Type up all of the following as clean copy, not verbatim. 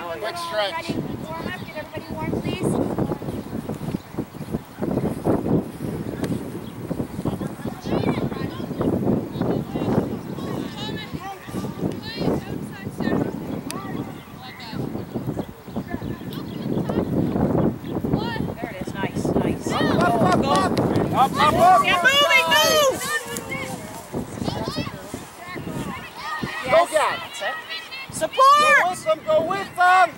Quick stretch. Warm up. Get everybody warm, please. There it is. Nice, nice. Up. Get moving, move! Go get. That's it. Support! Go with them.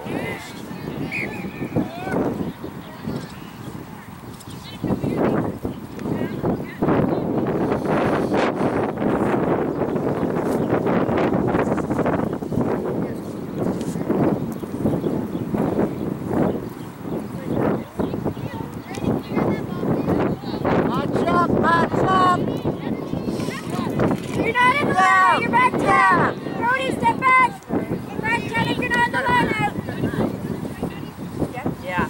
Match up. You're not in the line, you're back 10. Brody, step back. Back 10 if you're not in the line out. Yeah.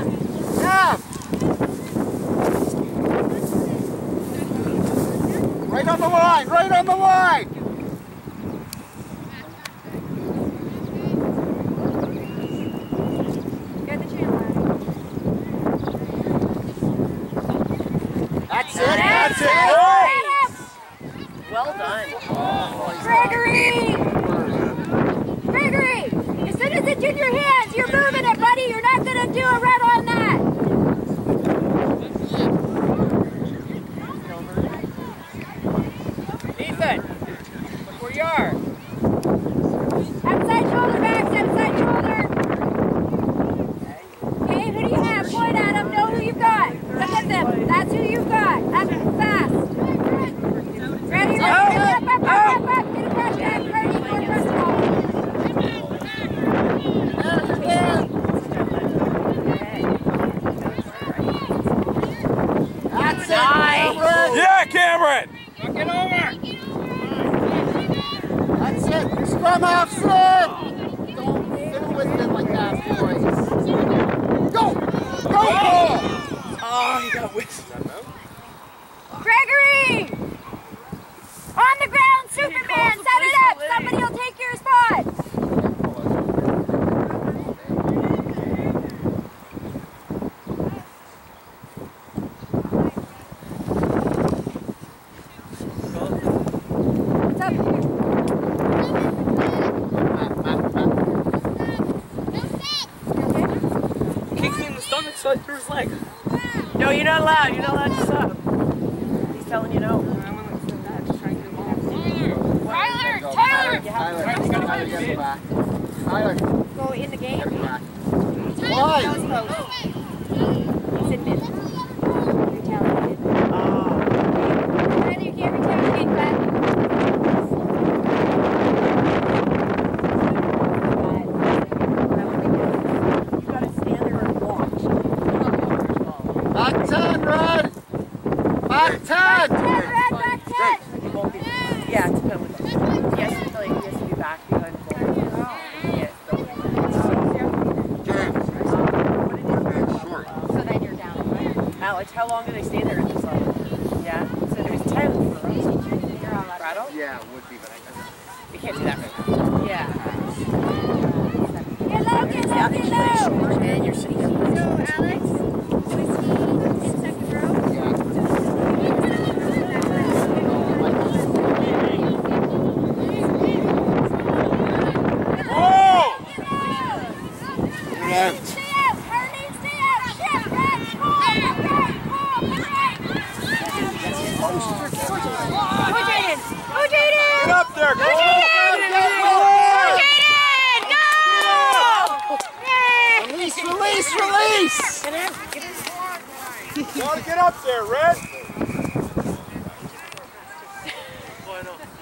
Right on the line, right on the line. Get the channel out. That's it. That's it. Well done. Gregory! Gregory! As soon as it's in your hands, you're moving it, buddy. You're not going to do a red on that. Ethan, look where you are. Outside shoulder backs, outside shoulder. Okay, who do you have? Point at them. Know who you've got. Look at them. That's who you've got. Up fast. Ready? Up. Get it back down. Ready for first ball. That's Nice. it. Yeah, Cameron. Knock it over. That's it. Scrum half set. Don't fiddle with it like that, boys. Go. Oh, you got whisked. Gregory! On the ground, Superman! Set it up! Somebody will take your spot! What's up? Kicked me in the stomach, so I threw his leg. No, you're not allowed. You're not allowed to stop. He's telling you no. Tyler! Tyler, get him back. Tyler, Go in the game. get him back. That Why? was close. He's in mid. Retaliated. Tyler, you can't retaliate, but... You gotta stand there and watch. Back 10, Red. Back 10. Back 10, Red, back 10! It won't be. Yeah, it's a penalty. He has to be back behind the ball. Yes. So then you're down. Alex, how long do they stay there at this level? Yeah? So it was 10 for us. You're all up. Rattle? Yeah, it would be, but I We can't do that right now. Yeah. Get low, get low, get low! And you're sitting here. So, Alex, whiskey in second row. Stay out, Harley, stay out! Shift, right, pull, right, Go, Jaden! Go, Jaden! Get up there, Go, Jaden! Go, Jaden! Go! Release! Get in. Gotta get up there, Red. Oh, I know.